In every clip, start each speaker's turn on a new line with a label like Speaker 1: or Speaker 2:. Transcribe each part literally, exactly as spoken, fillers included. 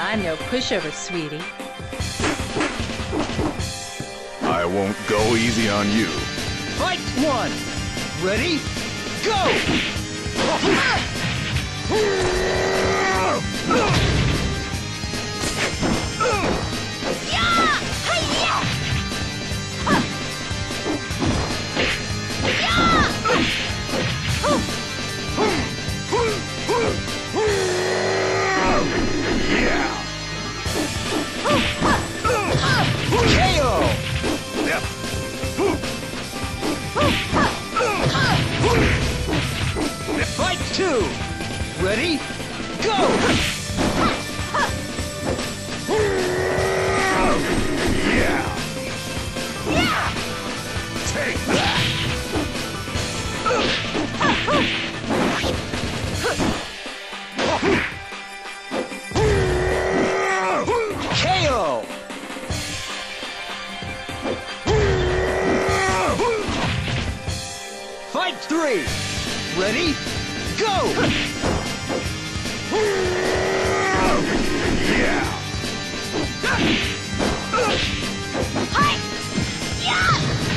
Speaker 1: I'm no pushover, sweetie.
Speaker 2: I won't go easy on you.
Speaker 3: Fight one! Ready? Go! Fight two! Ready? Go!
Speaker 2: Yeah!
Speaker 1: Yeah!
Speaker 2: Take that!
Speaker 3: K O! Fight three! Ready? Go!
Speaker 2: Yeah!
Speaker 1: Hi! Yeah!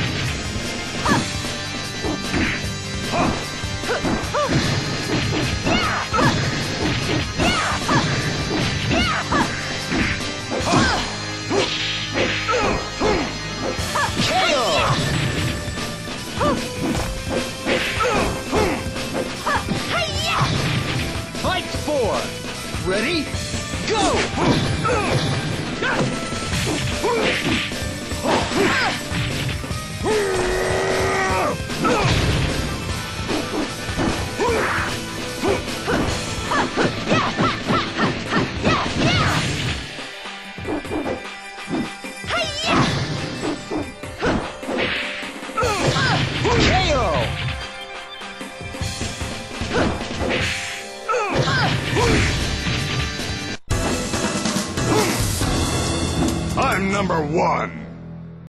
Speaker 3: K O! Fight four! Ready? Go! K O!
Speaker 2: I'm number one!